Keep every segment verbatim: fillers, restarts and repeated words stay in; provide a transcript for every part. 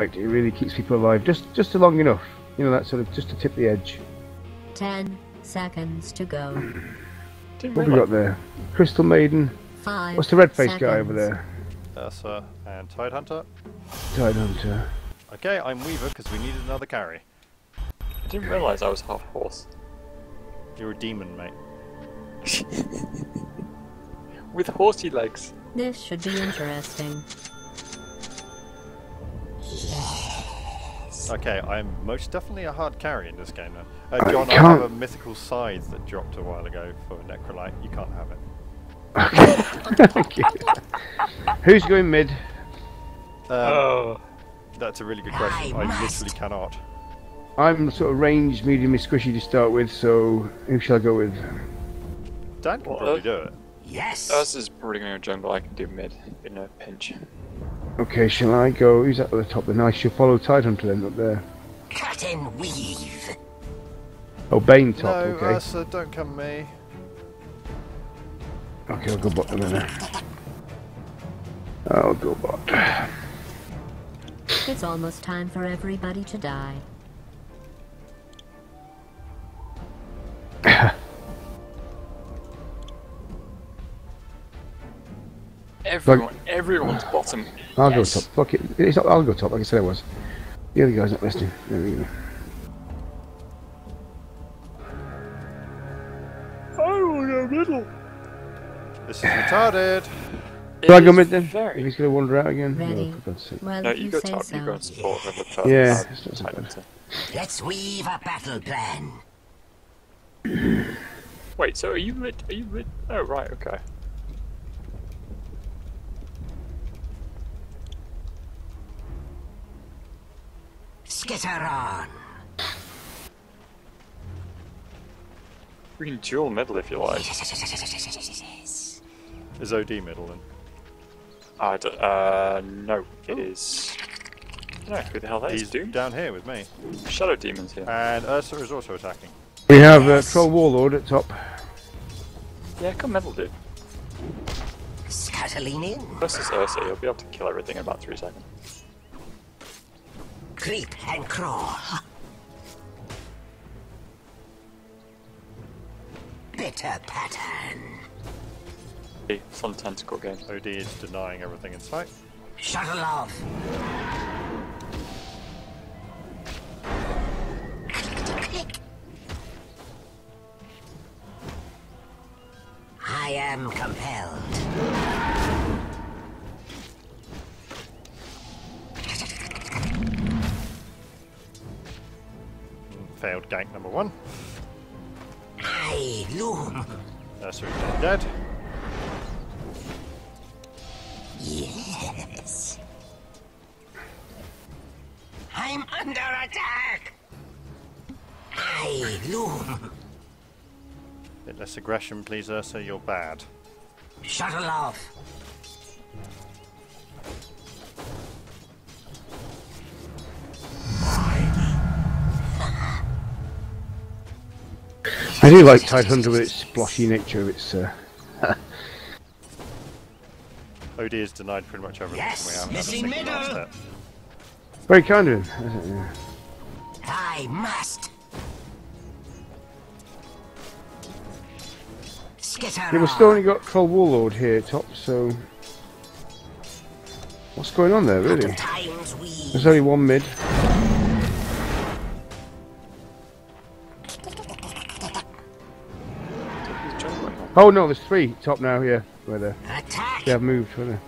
It really keeps people alive, just just long enough. You know, that sort of just to tip the edge. Ten seconds to go. What have we got there? Crystal Maiden. Five. What's the red-faced seconds. guy over there? Ursa and Tidehunter. Tidehunter. Okay, I'm Weaver because we needed another carry. I didn't realise I was half horse. You're a demon, mate. With horsey legs. This should be interesting. Okay, I'm most definitely a hard carry in this game now. Uh, John, I, I have a mythical scythe that dropped a while ago for Necrolite. You can't have it. Okay. Thank you. Who's going mid? Um, Oh. That's a really good question. I, I literally cannot. I'm sort of ranged, medium, squishy to start with, so who shall I go with? Dan can Well, probably uh, do it. Yes. Us is probably going to jungle. I can do mid in a pinch. Okay, shall I go? Who's at the top then? I shall follow Tidehunter then up there. Cut and weave. Oh, Bane top, No, okay. Ursa, don't come me. Okay, I'll go bottom then. I'll go bot. It's almost time for everybody to die. Everyone, everyone's bottom. I'll Yes. go top. Fuck it. It's not, I'll go top, like I said I was. The other guy's not listening. There we go. I will go middle. This is retarded. Shall I go mid then? If Very. he's going to wander out again? Ready. No, for God's sake. Well, No, if you you go say top. so. You go and support with the top. Yeah, uh, it's not so bad. Tidehunter. Let's weave a battle plan. Wait, so are you mid? Are you mid? Oh, right, okay. Skitter on. We can dual middle if you like. Is O D middle then? I d uh, no, it is. No, who the hell that is? He's Doom? down here with me. Shadow Demons here. And Ursa is also attacking. We have uh, Troll Warlord at top. Yeah, come middle, dude. Scuttling in. Versus Ursa, you'll be able to kill everything in about three seconds. Creep and crawl. Bitter pattern. Hey, fun tentacle game. O D is denying everything in sight. Shuttle off. I am compelled. Failed gank number one. I loom. Ursa is now dead. Yes. I'm under attack. I loom. Bit less aggression, please, Ursa. You're bad. Shuttle off. I do like Tidehunter with its sploshy nature. It's uh, O D has denied pretty much everything. Yes, we haven't missing had a single middle. last hit. very kind of him. Isn't it? Yeah. I must. Skitter Yeah, we've still only got Troll Warlord here at top, so what's going on there, really? Times we. There's only one mid. He's jungling. Oh no, there's three top now. Yeah, where they Attack. they have moved. Where they?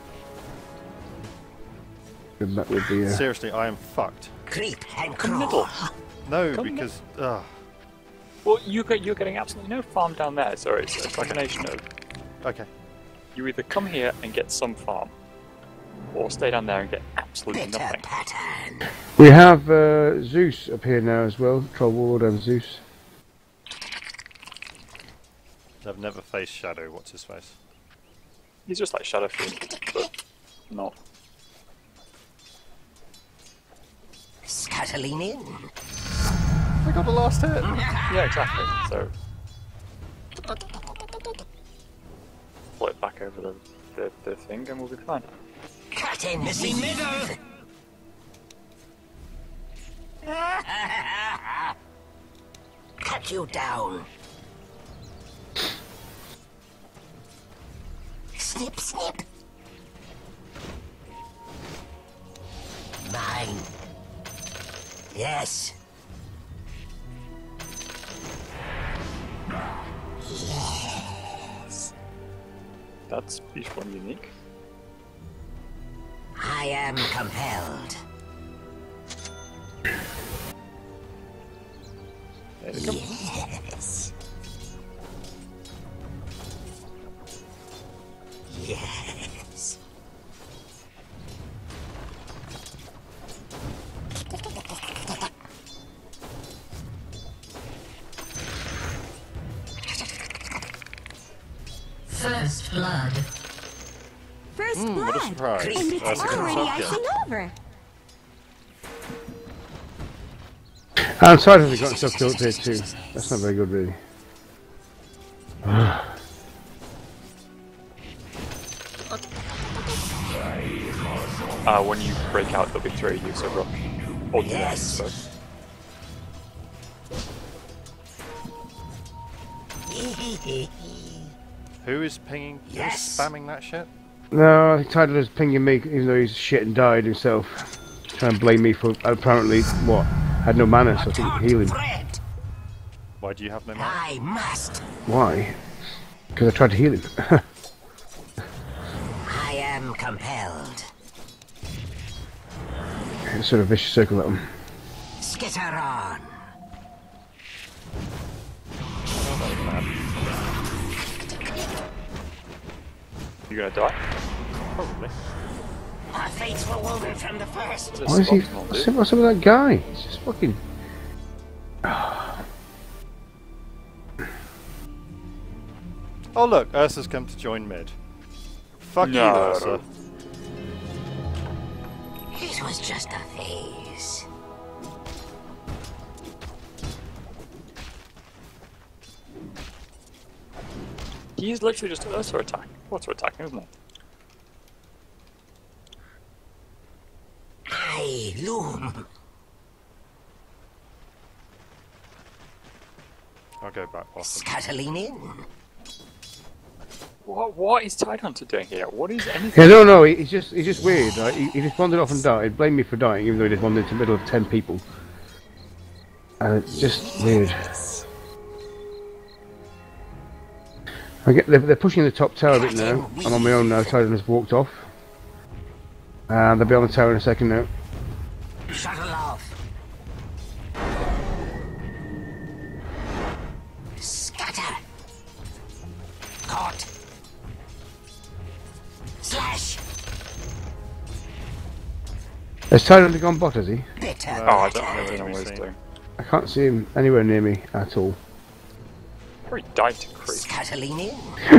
Good back with the. Uh, Seriously, I am fucked. Creep and Come middle. crawl. No, Come because ugh. Well, you get, you're getting absolutely no farm down there, so it's, it's like a nation of Okay. you either come here and get some farm, or stay down there and get absolutely Bitter nothing. pattern. we have uh, Zeus up here now as well. Troll Warlord and Zeus. I've never faced Shadow. What's his face? He's just like Shadow Fiend, but not. Scuttling in. I got the last hit. Yeah, exactly. So float back over the, the, the thing and we'll be fine. Cut and missing middle. Cut you down. Snip, snip. Mine. Yes. Yes. That's each one unique. I am compelled. There we go. Yes. Yes. First blood. First Mm, blood. what a surprise. And And it's That's a good already shot, yeah. icing over. And Sidon has got himself killed here too. That's not very good, really. Uh, when you break out, there'll be three use of rock. Or the Yes. next, so. Who is pinging? Yes. Who's spamming that shit? No, I think Tidal is pinging me, even though he's shit and died himself. Trying to blame me for apparently what? Had no mana, so I couldn't heal him. Bread. Why do you have no mana? I must. Why? Because I tried to heal him. I am compelled. Sort of vicious circle that one. Skitter on. You gonna die? Probably. Our fates were woven from the first. Just Why is he? optimal, What's dude. up, what's up with that guy? He's just fucking. Oh look, Ursa's come to join mid. Fuck you, No. Ursa. It was just a phase. He's literally just Ursa attack. What's attacking, isn't it? I loom. I'll go back bottom. Scuttling in. What? What is Tidehunter doing here? What is anything? Yeah, no, no, he- he's just he's just weird. Right? He, he just wandered off and died. Blamed me for dying, even though he just wandered into the middle of ten people. And it's just weird. I get they're, they're pushing the top tower a bit now. I'm on my own now. Tidal has walked off. And they'll be on the tower in a second now. Shuttle off. Scatter. Caught. Slash. Has Tidal gone bot, has he? Bitter. Oh, I don't, bitter. I don't know where he's Seen. doing. I can't see him anywhere near me at all. Probably died to creep. Scuttling in.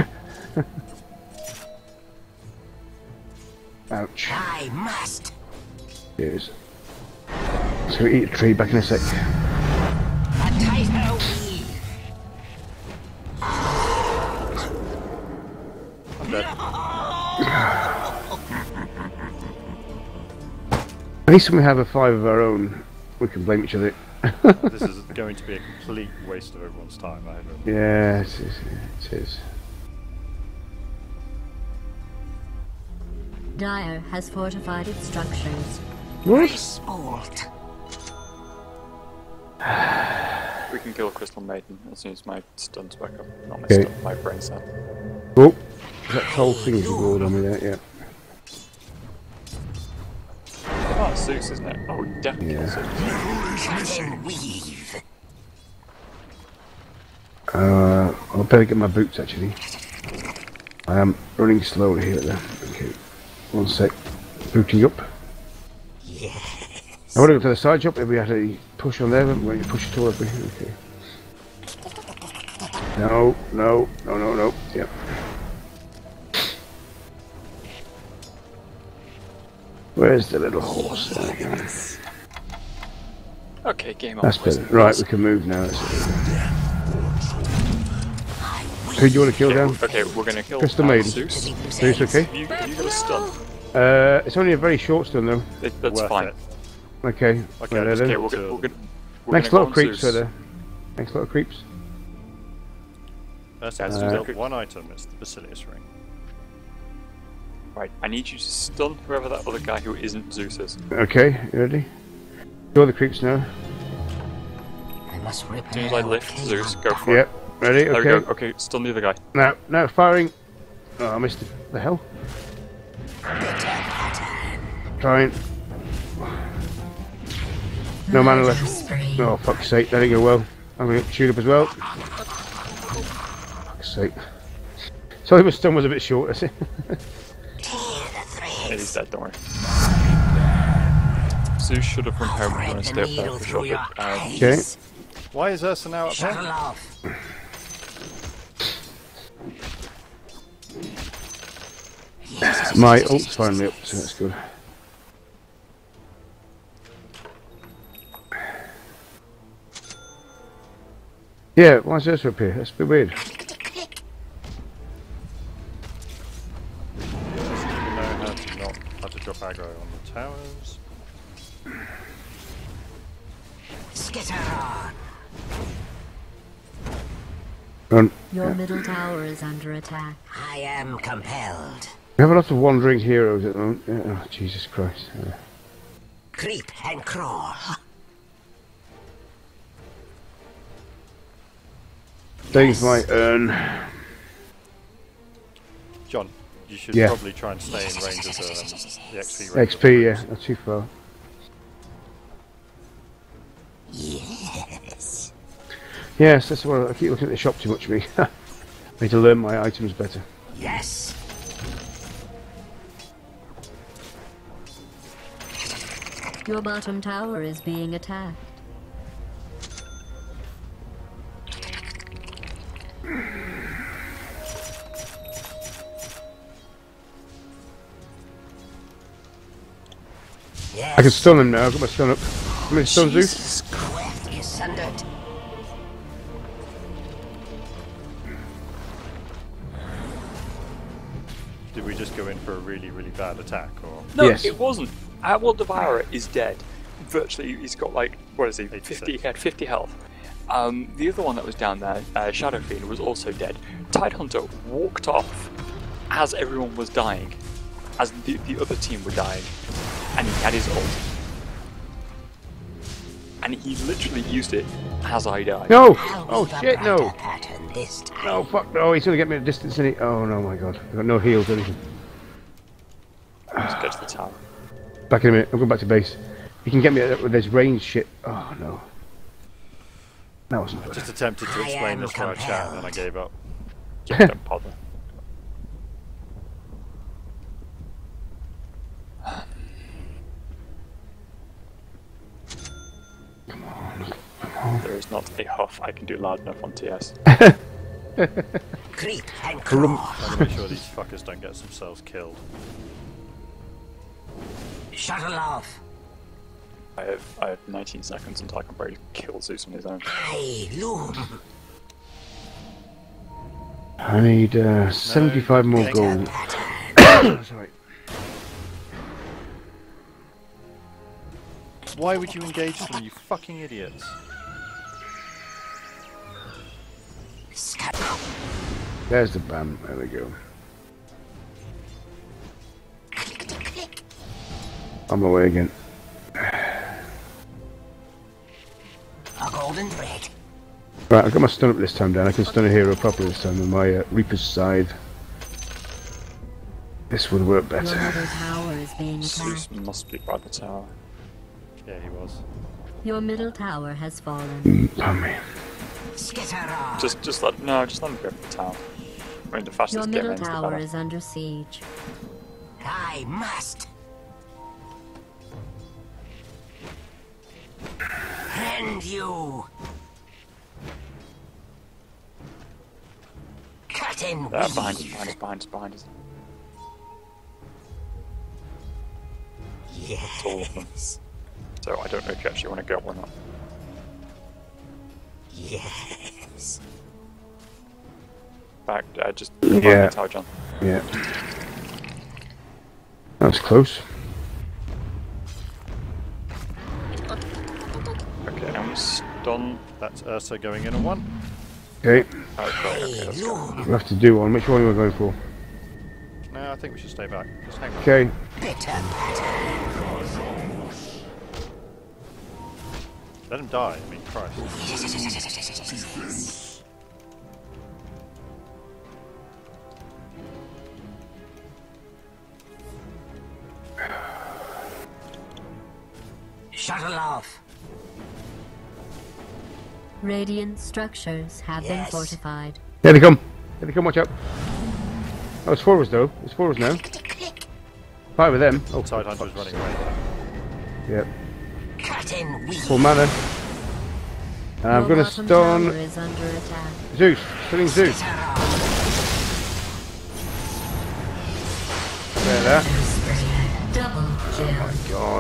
Ouch. I must. Cheers. So we eat a tree back in a sec. A tighter weave. I'm dead. At least when we have a five of our own, we can blame each other. This is going to be a complete waste of everyone's time, I hope. Yeah, it is. It is. Dire has fortified its structures. What? Sport. We can kill Crystal Maiden as soon as my stun's back up. Not my Okay. stun, my brain stun. Oh, that whole thing is rolled on me there, yeah. Oh, it's Zeus, isn't it? Oh, definitely Yeah. Zeus. Cut and weave. Uh, I'll better get my boots actually. I am running slowly here then. Okay, one sec. Booting up. Yes. I want to go to the side jump if we had a push on there, but we push it all over. Okay. No, no, no, no, no. Yep. Where's the little horse? There we go. Okay, game on. That's boys better. and Right, girls. we can move now. That's it. Who do you want to kill Okay, down? okay, we're gonna kill Crystal uh, Maiden. Zeus. Zeus, okay? You, you got a stun. Uh, it's only a very short stun though. It, that's Worth fine. it. Okay. Okay, right just then. Okay, we're, gonna- we're, gonna- we're Next gonna lot go of on creeps Zeus. are there. Next lot of creeps. Ursa Uh, has Uh, built one item, it's the Basilius Ring. Right, I need you to stun whoever that other guy who isn't Zeus is. Okay, you ready? Do all the creeps now. I must As soon repair. as I lift okay, Zeus, I'm go back. for Yep, ready? it. There Okay. we go. Okay, stun the other guy. Now, now firing. Oh, I missed it. The hell? Trying. No mana Murder left. spree. Oh, fuck's sake, that didn't go well. I'm gonna shoot up as well. Fuck's sake. Sorry, my stun was a bit short, that's it. Yeah, he's dead, don't worry. Zeus should have run home and stay up there for a short bit. Um, Okay. Why is Ursa now up Shuttle here? off. My ult's finally up, so that's good. Yeah, why is Ursa up here? That's a bit weird. Ursa didn't know how to not how to drop aggro on the towers. Skitter on. Run. Your Yeah. middle tower is under attack. I am compelled. We have a lot of wandering heroes at the moment. Yeah, oh, Jesus Christ. Yeah. Creep and crawl. Things my urn. John, you should Yeah. probably try and stay in range of the, um, the X P range. X P, yeah, not too far. Yes. Yes, that's why I keep looking at the shop too much, me. I need to learn my items better. Yes. Your bottom tower is being attacked. Yes. I can stun him now, I've got my stun up. I'm going to stun Zeus. Jesus Christ, is sundered. Did we just go in for a really, really bad attack, or no, Yes. it wasn't. Our World Devourer is dead. Virtually, he's got like, what is he, eighty-six. fifty, he had fifty health. Um, the other one that was down there, uh, Shadow Fiend, was also dead. Tidehunter walked off as everyone was dying, as the, the other team were dying, and he had his ult. And he literally used it as I died. No! I'll Oh weave a shit, no! brighter pattern this time. No, fuck no, he's going to get me at a distance, isn't he? Oh no, my god. I've got no heals or anything. Let's get to the tower. Back in a minute, I'm going back to base. He can get me at, with this range shit. Oh no. That wasn't good. just attempted to I explain am this to our chat and then I compelled. gave up. Yeah, don't bother. There is not a huff I can do loud enough on T S. Creep and crawl. Trying to make sure these fuckers don't get themselves killed. Shuttle off. I have I have nineteen seconds until I can probably kill Zeus on his own. I loom. I need uh, seventy-five more Dang gold. Pattern. Sorry. Why would you engage them, you fucking idiots? Scat. There's the bam. There we go. On my way again. A golden thread. Right, I've got my stun up this time, Dan. I can stun a hero properly this time with my uh, Reaper's Scythe. This would work Your better. middle tower is being Zeus attacked. must be by the tower. Yeah, he was. Your middle tower has fallen. Mm, pardon me. Skitter on. Just just let no, just let him go for the tower. I mean the faster Your this game middle ends, the tower better. is under siege. I must. Hand you. Cut and There, behind us, weave. behind us, behind us, behind us. Yes. all of them. So I don't know if you actually want to go or not. Yes. Back, uh, just Yeah. yeah. the tower, John. Yeah. That's close. Okay, I'm done. That's Ursa going in on one. Okay, Oh, right, okay, that's good. we'll have to do one. Which one are we going for? No, I think we should stay back. Just hang on. Okay, Bitter pattern. Let him die. I mean, Christ. Shuttle off. Radiant structures have been Yes. fortified. there they come. There they come. Watch out. Oh, it's four of us though. It's four of us now. Five of them. Oh, Tide Hunter's running away. yep. Cut and weave. Full mana. And I'm Your gonna bottom stun tower is under attack. Zeus. Stunning Zeus. Bitter off. There, there. Double kill. God.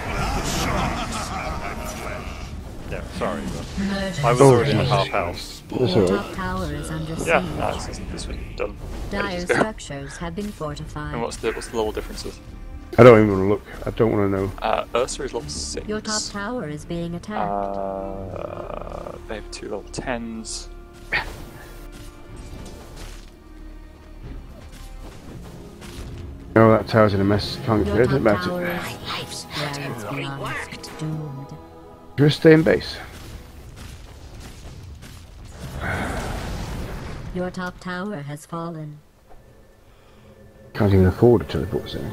Yeah, sorry, but Murder. I was Oh, already at Jesus. half health. That's Your alright. top tower is under siege. Yeah, no, this is this one done. Ready Dire to go. structures have been And fortified. what's the what's the level differences? I don't even want to look. I don't want to know. Uh, Ursa is level six. Your top tower is being attacked. Uh, they have two level tens. Oh, that tower's in a mess. Can't get Your rid top about tower it. My life's is pattern well beyond reworked. doomed. Just stay in base. Your top tower has fallen. Can't even afford a teleport zone.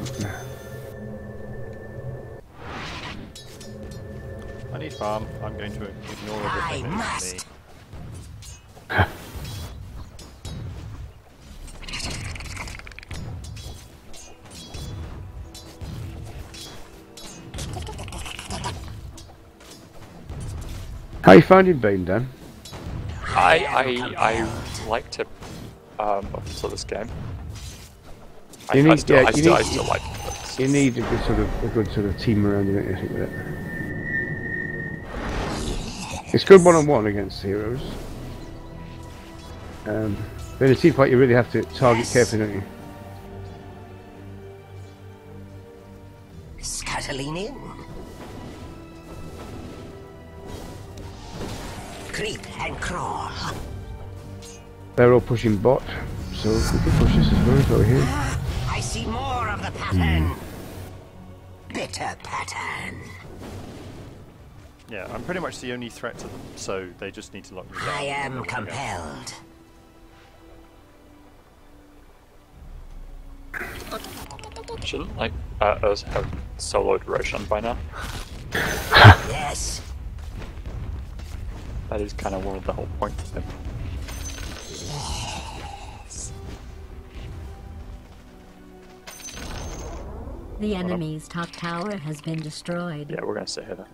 I need farm. I'm going to ignore I everything that must. is me. How you finding Bane, Dan? I I I like to um up until this game. I, You I need- still yeah, I you still I need- still like it. but You need a good sort of a good sort of team around you, don't you? I think with it. It's good one on one against heroes. Um, but in a team fight, you really have to target carefully, don't you? Scuttling in. Creep and crawl. They're all pushing bot, so we can push this as well as over here. I see more of the pattern. Bitter pattern. Yeah, I'm pretty much the only threat to them, so they just need to lock me down. I and am then we'll go. compelled. shouldn't like uh, Ursa have soloed Roshan by now? Yes. That is kind of one of the whole points of him. The enemy's top tower has been destroyed. Yeah, we're gonna sit here then.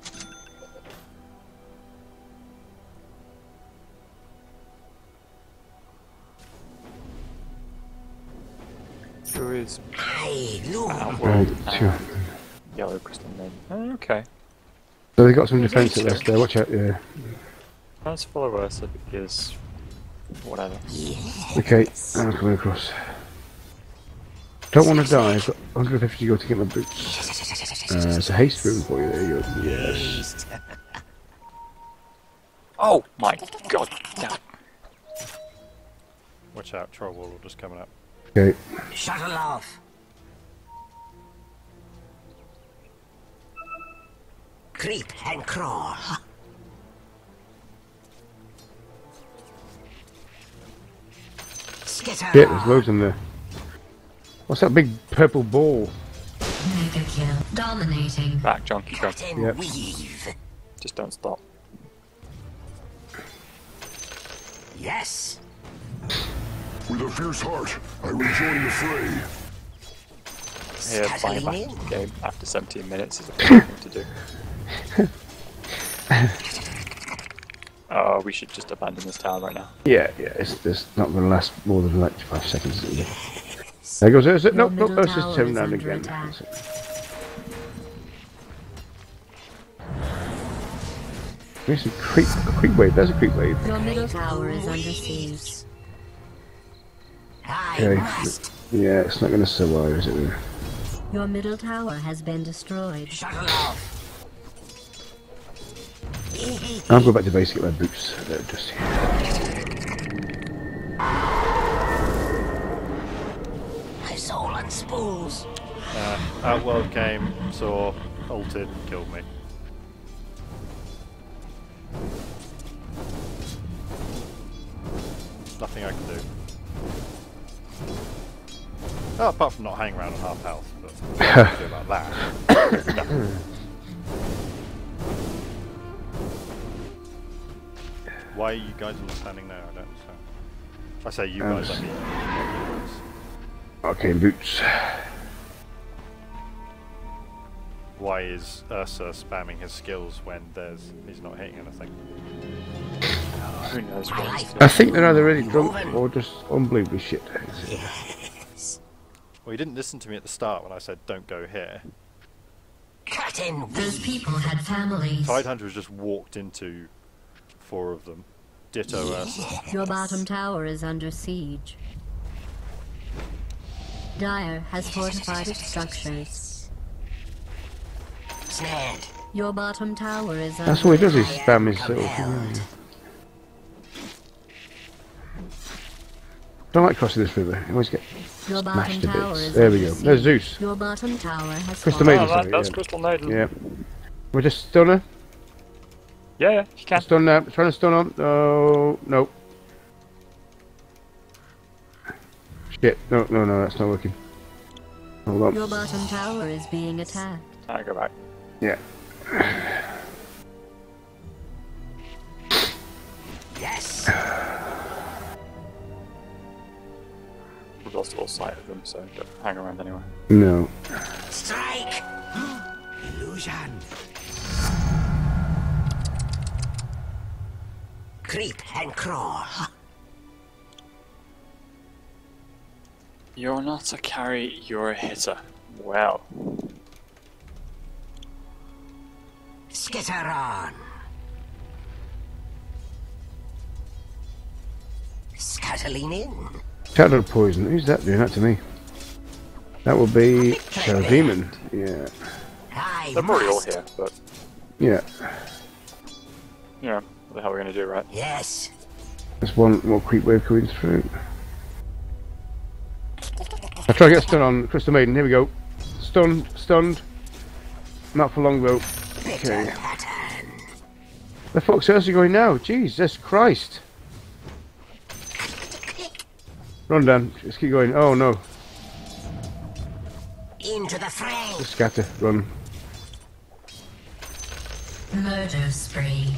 Who is I loom. Right, uh, sure. Yellow Crystal Maiden? Oh, okay. So they've got some defense at rest there. Watch out, yeah. Let's follow Ursa because whatever. Okay, I'm coming across. Don't want to die. I've got one hundred fifty to go to get my boots. Uh, it's a haste room for you. There you go. Yes. Oh my god! Damn. Watch out, Troll Wall just coming up. Okay. Shuttle off. Creep and crawl. Skitter. Yeah, there's loads in there. What's that big purple ball? Mega kill. Dominating. Back, John. Keep going. Cut and Yep. weave. Just don't stop. Yes. With a fierce heart, I rejoin the fray. Here, buying Scuttling back in. the game after seventeen minutes is a good thing to do. Oh, we should just abandon this town right now. Yeah, yeah. It's, it's not going to last more than like five seconds. Is it? There goes. Is it? Your Nope, nope. middle That's just tower turn is down under again. attack. That's it. There's a creep, a creep wave. There's a creep wave. Your middle tower is under siege. I Okay. must. Yeah, it's not going to survive, is it? Really? Your middle tower has been destroyed. Shuttle off. I'll go back to base and get my boots. They're just here. My soul on spools. Uh, Outworld came, saw, ulted, killed me. Nothing I can do. Oh, apart from not hang around on half health, but what can I do about that? Nothing. Why are you guys all standing there? I don't understand. I say you guys, I mean you guys. Arcane boots. Why is Ursa spamming his skills when there's he's not hitting anything? Who knows what he's I think they're either really drunk or just unbelievably shit. Yes. Well, he didn't listen to me at the start when I said don't go here. Cutting Those weed. people had families. Tidehunter has just walked into four of them. Ditto Ursa. Your bottom tower is under siege. Dire has fortified its structures. Snared. Your bottom tower is That's under all he does is I spam am his little compelled. thing. Don't like crossing this river. You always get Your bottom smashed to tower bits. is There we under go. siege. There's Zeus. Your bottom tower has Crystal fallen. Maiden. Oh, that, sorry, that's yeah. Crystal Maiden. Yeah. We're just stun her. yeah, yeah, you can. Stun now. Trying to stun on. Oh, no. Shit. No, no, no, that's not working. Hold Your on. bottom tower is being attacked. I go back. Yeah. Yes. We've lost all sight of them, so don't hang around anyway. No. Strike. Illusion. Creep and crawl. You're not a carry, you're a hitter. Well, Skitter on. Scuttling in. Shadow poison. Who's that doing that to me? That will be Shadow Demon. Yeah. I they're already all must. here, but Yeah. you know, what the hell are we gonna do, right? Yes. There's one more creep wave coming through. I'll try to get stun on Crystal Maiden. Here we go. Stunned, stunned. Not for long though. Bitter Okay. pattern. The fuck's Ursa going now? Jesus Christ. Run down. Just keep going. Oh no. Into the fray. Just scatter. Run. Murder spree.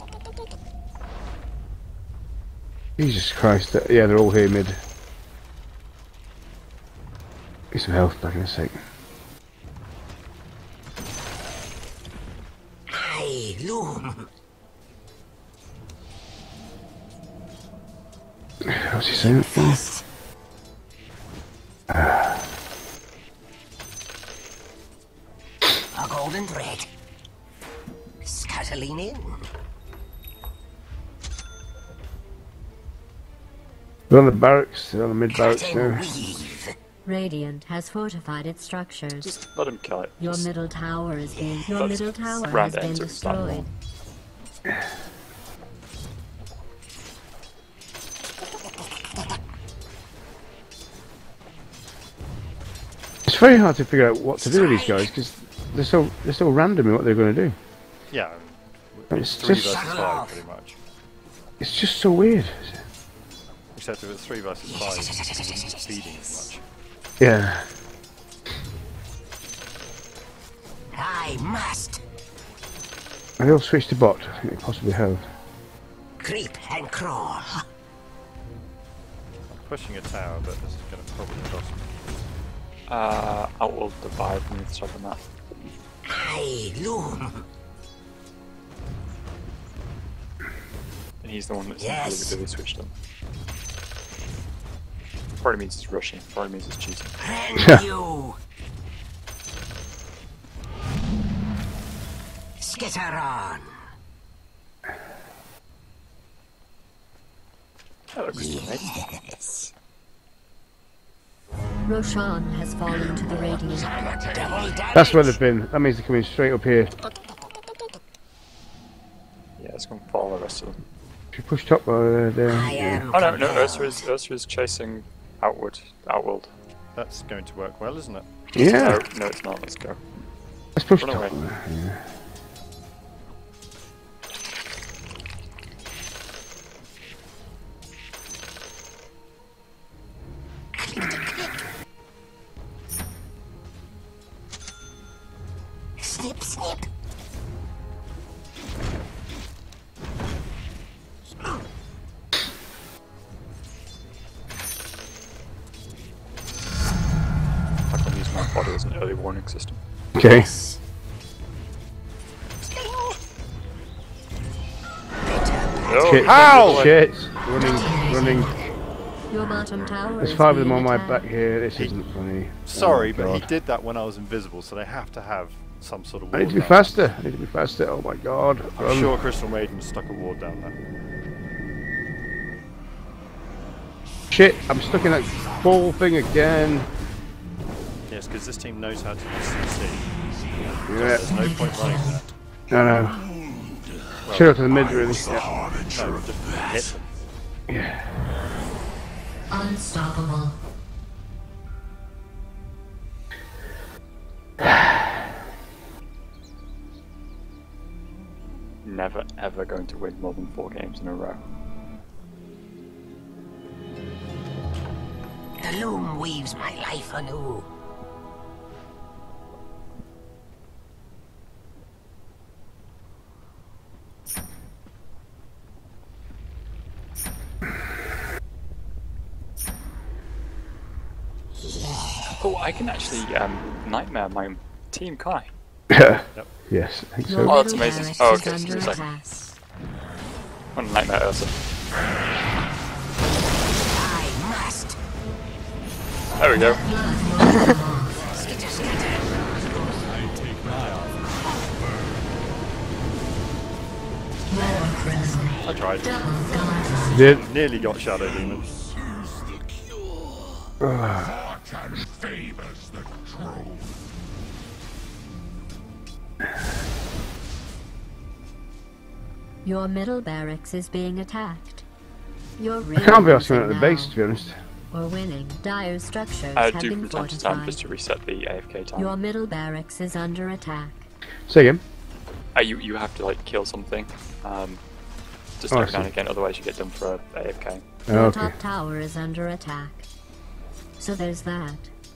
Jesus Christ. Yeah, they're all here mid. Get some health back in a sec. I loom. What's he saying? Fist. A golden thread. Scuttling in. They're on the barracks. They're on the mid barracks Cutting now. weave. Radiant has fortified its structures. Just let him kill it. Your Just- middle tower is being your That's middle tower round has been ends are destroyed. It's very hard to figure out what to do with these guys because they're so they're so random in what they're going to do. Yeah. It's Three just versus five, pretty much. it's just so weird. Except if it's three versus five, you wouldn't be feeding as much. Yeah. I must. Have they all switched to bot? I think they possibly have. Creep and crawl. I'm pushing a tower, but this is going to probably cost me. Uh, Outworld Divide needs to open that. I loom. And he's the one that's Yes. really switched them. Probably means he's rushing, probably means he's cheating. Rend you. Skitter on. Hello, Crystal Maiden. Yes. Roshan has fallen to the Radiant. Double damage. That's where they've been. That means they're coming straight up here. Yeah, let's go and follow the rest of them. If you push top uh, there. I Yeah. am Oh no, no, compelled. Ursa is, Ursa is chasing outward, outworld. That's going to work well, isn't it? Yeah. No, no, it's not. Let's go. Let's push Run top. away. Yeah. Snip, snip. I can use my body as an early warning system. Okay. Oh, Shit. How? Shit. Running, running. Your bottom tower There's is five of them being on my attacked. back here. This isn't funny. Sorry, Oh, but he God. did that when I was invisible, so they have to have some sort of I ward need to be down. faster. I need to be faster. Oh my god. I'm Run. sure Crystal Maiden stuck a ward down there. Shit. I'm stuck in that ball thing again. Yes, because this team knows how to use C C. Yeah. There's no point running that. No, no. Should go to the mid, really. Yeah. No, just hit them. Yeah. Unstoppable. never ever going to win more than four games in a row. The loom weaves my life anew. Oh, I can actually um, nightmare my team, can't I? Yep. Yes, I think Your so. Oh, that's middle amazing. barracks Oh, is okay, under it's like- attack. I'm gonna nightmare Ursa. I must. There we go. Skitter, skitter. I tried. Did. Nearly got Shadow Demon. Your middle barracks is being attacked. You're I really can't be asking at losing the base, now. to be honest. Or winning. Dire structures I have do been from time to time fortified. just to reset the A F K time. Your middle barracks is under attack. Say again. Uh, you you have to like kill something, um, just Oh, I every now and see. again. Otherwise, you get done for a A F K. Oh, Your okay. top tower is under attack. So there's that.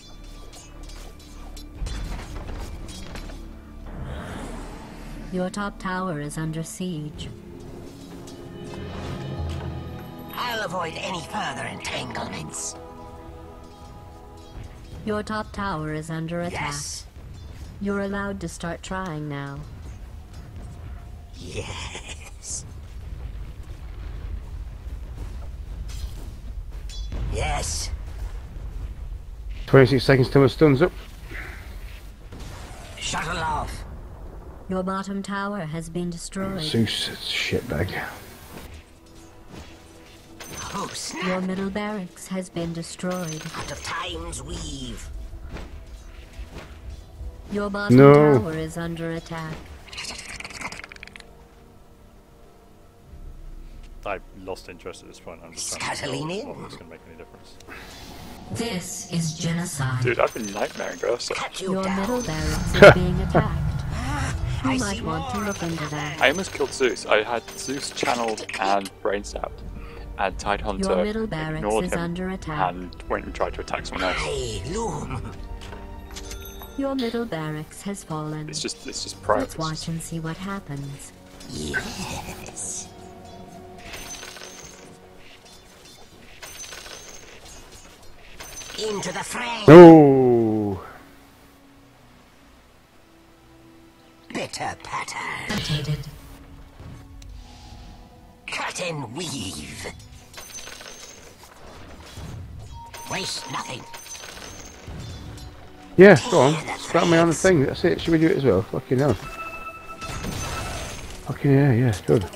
Your top tower is under siege. I'll avoid any further entanglements. Your top tower is under attack. Yes. You're allowed to start trying now. Yes. Yes. twenty-six seconds till my stun's up. Shuttle off. Your bottom tower has been destroyed. Zeus, shitbag. Oh, snap. Your middle barracks has been destroyed. Out of time's weave. Your bottom No. tower is under attack. I've lost interest at this point. I'm just trying to Scuttling decide in. whether it's going to make any difference. This is genocide. Dude, I've been nightmaring Ursa. Cut you Your down. middle barracks is being attacked. You I might see want to more look of into that. I almost killed Zeus. I had Zeus channeled and brain stabbed, and Tidehunter Your middle barracks ignored is him under attack. and went and tried to attack someone else. Hey, loom. Your middle barracks has fallen. It's just it's just private. Let's watch and see what happens. Yes. Into the fray. Oh. Bitter pattern. Rotated. Cut and weave. Waste nothing. Yeah, go on. Start me on the thing. That's it. Should we do it as well? Fucking hell. Fucking yeah, yeah, good.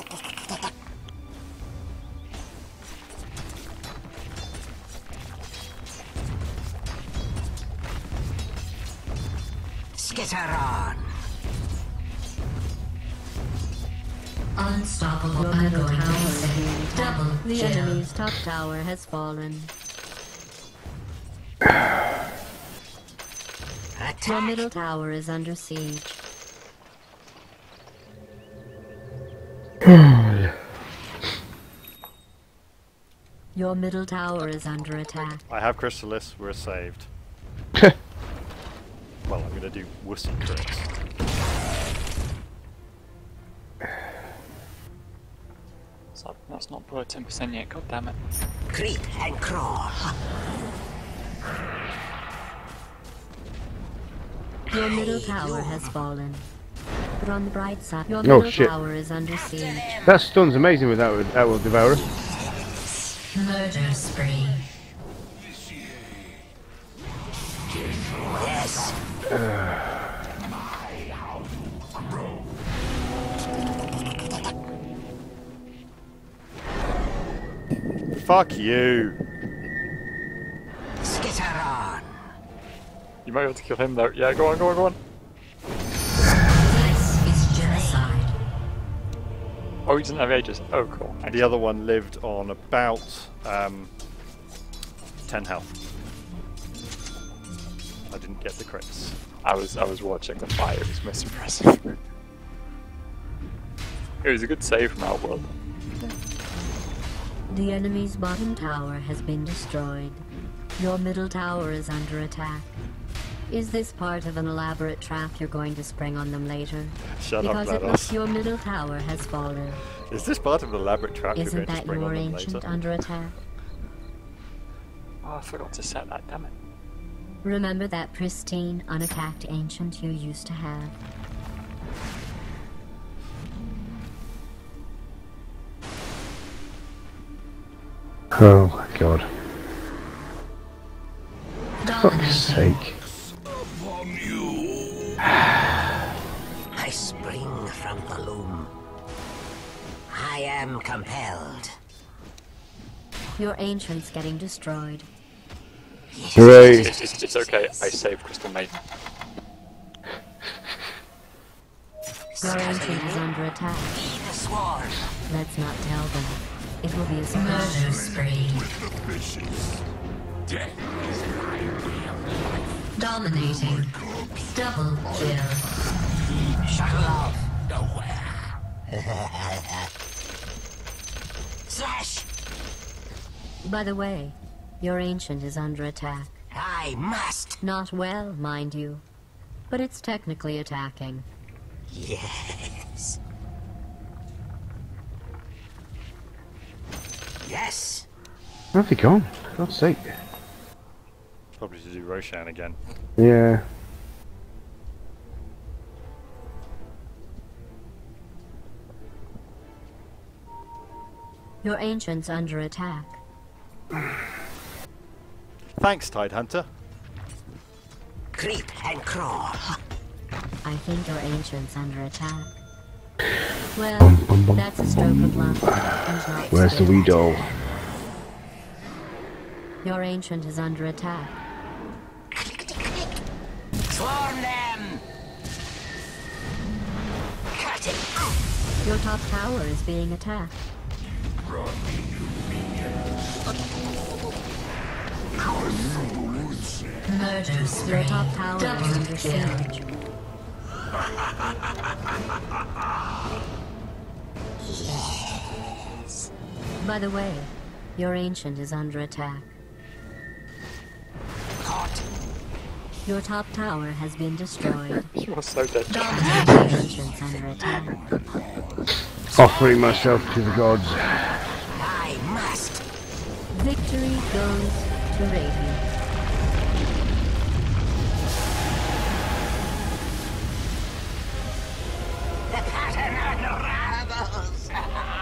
Skitter on. Unstoppable. Your middle tower is being attacked. The enemy's top tower has fallen. Your middle tower is under siege. Your middle tower is under attack. I have Chrysalis, we're saved. Well, I'm gonna do wussy crits. So that's not below ten percent yet, god damn it. Creep and crawl. Your middle tower has fallen. But on the bright side, your Oh, middle shit. tower is under siege. That stun's amazing with that, with that will Devourer. Murder spree. Yes. Fuck you! Skitter on. You might be able to kill him though. Yeah, go on, go on, go on. This is genocide. Oh, he doesn't have ages. Oh, cool. The other one lived on about um, ten health. I didn't get the crits. I was I was watching the fire. It was most impressive. It was a good save from Outworld. The enemy's bottom tower has been destroyed. Your middle tower is under attack. Is this part of an elaborate trap you're going to spring on them later? Shut up, Because it looks GLaDOS. your middle tower has fallen. Is this part of the elaborate trap you're Isn't going to that spring your on them ancient later? under attack? Oh, I forgot to set that, damn it. Remember that pristine, unattacked ancient you used to have? Oh my god. For fuck's sake. I spring from the loom. I am compelled. Your ancient's getting destroyed. Hooray! It's, it's, it's okay, I saved Crystal Maiden. Your ancient is under attack. Be the swarm. Let's not tell them. It will be a murder spree. Dominating. Double kill. Shuttle off. Slash. By the way, your ancient is under attack. I must. Not well, mind you. But it's technically attacking. Yes. Yes. Where have they gone? For God's sake. Probably to do Roshan again. Yeah. Your ancient's under attack. Thanks, Tidehunter. Creep and crawl. I think your ancient's under attack. Well, Bum, bum, bum, that's a bum, stroke bum, of luck. bum. and not Where's the skill. wee doll? Your ancient is under attack. Swarm them. Cut it. Your top tower is being attacked. Murder spree. Your top tower is Double under kill. siege. By the way, your ancient is under attack. Caught. Your top tower has been destroyed. You are so dead. Your ancient's under attack. Offering myself to the gods. I must. Victory goes to Radiant. The pattern unravels.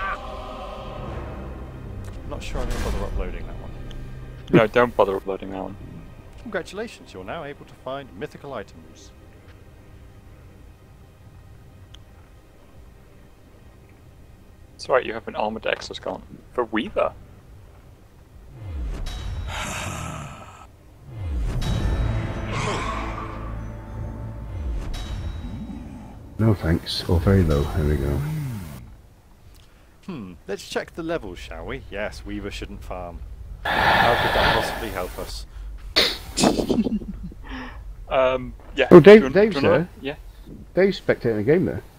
I'm not sure I'm going to bother uploading that one. No, don't bother uploading that one. Congratulations, you're now able to find mythical items. It's right, you have an armored exoskeleton. For Weaver? No thanks. Or very low. There we go. Hmm, let's check the levels, shall we? Yes, Weaver shouldn't farm. How could that possibly help us? Um, yeah. Oh, do you Dave, want- Dave, do you wanna- sir. Yeah. Dave's spectating the game there.